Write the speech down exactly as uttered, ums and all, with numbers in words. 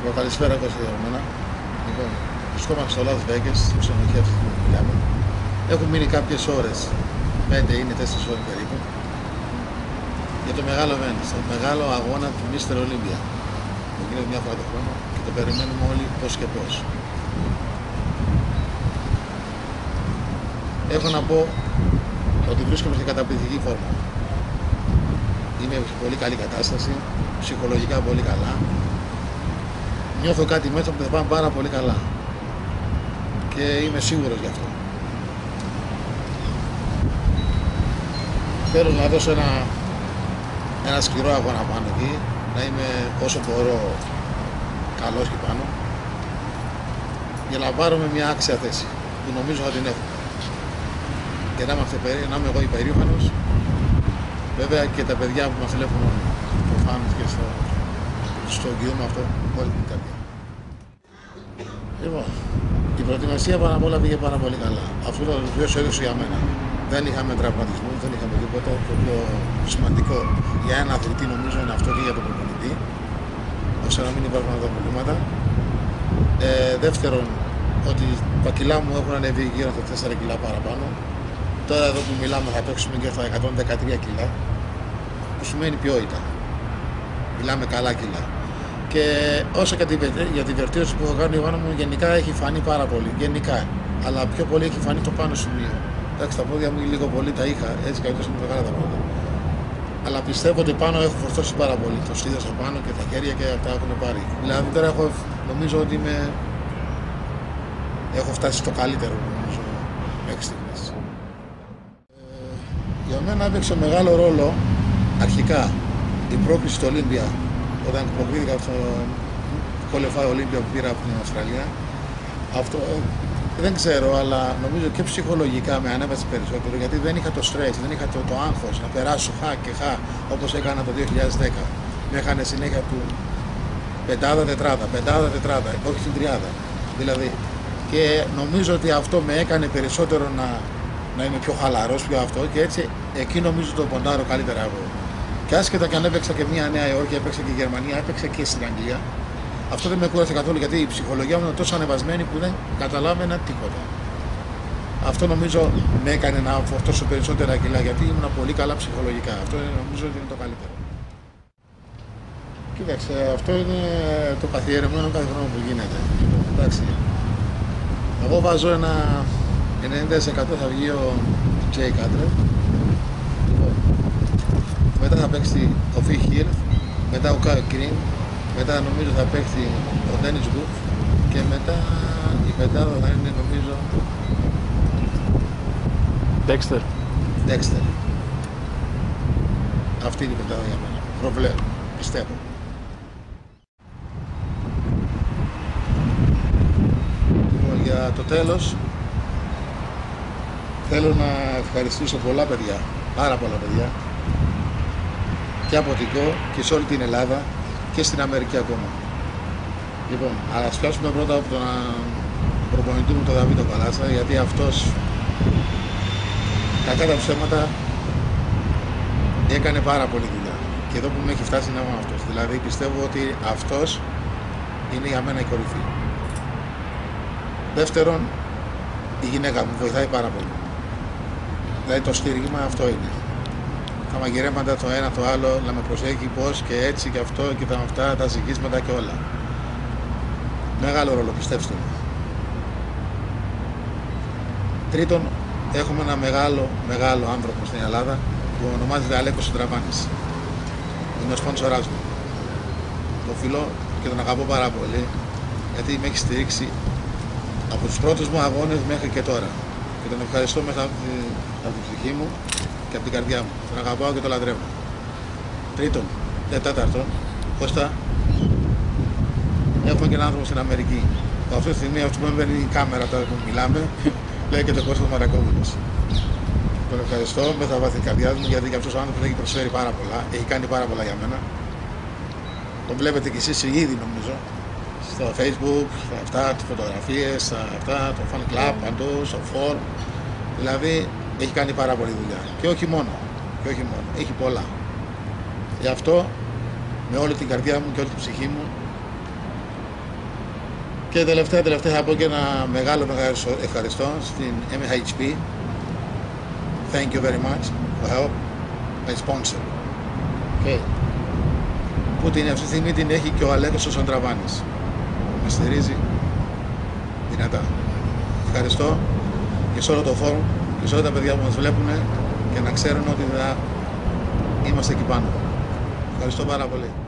Καλησπέρα Κώστα για μένα. Λοιπόν, βρισκόμαστε στο Las Vegas, στο ξενοδοχείο αυτή που μιλάμε. Έχουν μείνει κάποιες ώρες, πέντε είναι τέσσερις ώρες περίπου, για το μεγάλο event, το μεγάλο αγώνα του Μίστερ Olympia, που γίνεται μια φορά το χρόνο και το περιμένουμε όλοι πώς και πώς. Έχω να πω ότι βρίσκομαι σε καταπληκτική φόρμα. Είμαι σε πολύ καλή κατάσταση, ψυχολογικά πολύ καλά. Νιώθω κάτι μέσα που θα πάμε πάρα πολύ καλά και είμαι σίγουρος γι' αυτό. Θέλω να δώσω ένα, ένα σκληρό αγώνα πάνω εκεί, να είμαι όσο μπορώ καλός και πάνω, για να πάρουμε μια άξια θέση που νομίζω θα την έχω. Και να είμαι, να είμαι εγώ υπερήφανος, βέβαια και τα παιδιά που μας τηλέφωναν στο φάνους και στο, στο εγγυούμε αυτό όλη την καρδιά. Λοιπόν, η προετοιμασία πάνω απ' όλα πήγε πάρα πολύ καλά. Αυτό ήταν το πιο σερίσιο για μένα. Δεν είχαμε τραυματισμούς, δεν είχαμε τίποτα. Το πιο σημαντικό για ένα αθλητή νομίζω είναι αυτό και για τον προπονητή, ώστε να μην υπάρχουν αυτά τα προβλήματα. Ε, δεύτερον, ότι τα κιλά μου έχουν ανέβει γύρω στα τέσσερα κιλά παραπάνω. Τώρα εδώ που μιλάμε θα παίξουμε και στα εκατόν δεκατρία κιλά, που σημαίνει ποιότητα. Μιλάμε καλά κιλά. Και όσο και για τη βελτίωση που έχω κάνει, η Ιωάννα μου γενικά έχει φανεί πάρα πολύ. Γενικά. Αλλά πιο πολύ έχει φανεί το πάνω σημείο. Εντάξει, τα πόδια μου λίγο πολύ τα είχα, έτσι κι αλλιώς είναι μεγάλα τα πόδια. Αλλά πιστεύω ότι πάνω έχω φορτώσει πάρα πολύ. Το στήθος απάνω και τα χέρια και αυτά έχουν πάρει. Δηλαδή τώρα έχω, νομίζω ότι είμαι, έχω φτάσει στο καλύτερο νομίζω μέχρι στιγμής. Ε, για μένα έπαιξε μεγάλο ρόλο αρχικά η πρόκληση στο Olympia. Όταν προκρίθηκα στο Qualify Olympia που πήρα από την Αυστραλία, αυτό ε, δεν ξέρω, αλλά νομίζω και ψυχολογικά με ανέβασε περισσότερο, γιατί δεν είχα το stress, δεν είχα το, το άγχος να περάσω χα και χα όπως έκανα το δύο χιλιάδες δέκα. Με έχανε συνέχεια του πεντάδα τετράδα, πεντάδα τετράδα, όχι στην τριάδα. Δηλαδή, και νομίζω ότι αυτό με έκανε περισσότερο να, να είμαι πιο χαλαρός, πιο αυτό, και έτσι εκεί νομίζω το ποντάρω καλύτερα εγώ. Και άσχετα και αν έπαιξα και μια Νέα Υόρκη, έπαιξα και η Γερμανία, έπαιξα και στην Αγγλία, αυτό δεν με κούρασε καθόλου, γιατί η ψυχολογία μου ήταν τόσο ανεβασμένη που δεν καταλάβαινα τίποτα. Αυτό νομίζω με έκανε να φορτώσω περισσότερα κιλά, γιατί ήμουν πολύ καλά ψυχολογικά. Αυτό νομίζω ότι είναι το καλύτερο. Κοίταξε, αυτό είναι το καθιερωμένο κάθε χρόνο που γίνεται. Εντάξει. Εγώ βάζω ένα ενενήντα τοις εκατό θα βγει ο Jay Cutler. Μετά θα παίξει ο Phil Hill, μετά ο Kyle Green, μετά νομίζω θα παίξει ο Dennis Booth και μετά η πεντάδα θα είναι νομίζω Dexter. Dexter. Αυτή είναι η πεντάδα για μένα. Προβλέπω, πιστεύω. Λοιπόν, για το τέλος θέλω να ευχαριστήσω πολλά παιδιά, πάρα πολλά παιδιά, και από την ΚΟ και σε όλη την Ελλάδα και στην Αμερική ακόμα. Λοιπόν, αλλά ας πιάσουμε πρώτα από τον προπονητή μου, τον Δαβίδο Παλάσσα, γιατί αυτός, κακά τα ψέματα, έκανε πάρα πολύ δουλειά. Και εδώ που με έχει φτάσει είναι αυτός. Δηλαδή πιστεύω ότι αυτός είναι για μένα η κορυφή. Δεύτερον, η γυναίκα μου βοηθάει πάρα πολύ. Δηλαδή το στήριγμα αυτό είναι. Τα μαγειρέματα το ένα το άλλο, να με προσέχει πώς και έτσι και αυτό και τα αυτά, τα ζυγίσματα και όλα. Μεγάλο ρόλο, πιστέψτε μου. Τρίτον, έχουμε ένα μεγάλο, μεγάλο άνθρωπο στην Ελλάδα που ονομάζεται Αλέκος Συντραβάνης. Είναι ο σπόνσοράς μου. Το φιλώ και τον αγαπώ πάρα πολύ, γιατί με έχει στηρίξει από τους πρώτους μου αγώνες μέχρι και τώρα. Και τον ευχαριστώ μέσα από την, από την ψυχή μου και από την καρδιά μου. Τον αγαπάω και τον λατρεύω. Τρίτον, και τέταρτον, Κώστα, έχουμε και έναν άνθρωπο στην Αμερική. Που αυτή τη στιγμή, αυτό που έμπαινε η κάμερα τώρα που μιλάμε, λέγεται Κώστας Μαρακόπουλος. Τον ευχαριστώ με τα βάθη της καρδιάς μου, γιατί και αυτός ο άνθρωπος έχει προσφέρει πάρα πολλά, έχει κάνει πάρα πολλά για μένα. Τον βλέπετε κι εσείς ήδη νομίζω, στο Facebook, στα αυτά, τις φωτογραφίες, στα αυτά, το fan club, παντού, στο forum. Δηλαδή έχει κάνει πάρα πολύ δουλειά. Και όχι μόνο, και όχι μόνο, έχει πολλά. Γι' αυτό, με όλη την καρδιά μου και όλη την ψυχή μου, Και τελευταία, τελευταία θα πω και ένα μεγάλο μεγάλο ευχαριστώ στην εμ έιτς πι. Thank you very much for help. My sponsor. Okay. Που την αυτή τη στιγμή την έχει και ο Αλέκος ο Σαντραβάνης. Με στηρίζει δυνατά. Ευχαριστώ και σε όλο το φόρουμ και σε όλα τα παιδιά που μας βλέπουν και να ξέρουν ότι θα είμαστε εκεί πάνω. Ευχαριστώ πάρα πολύ.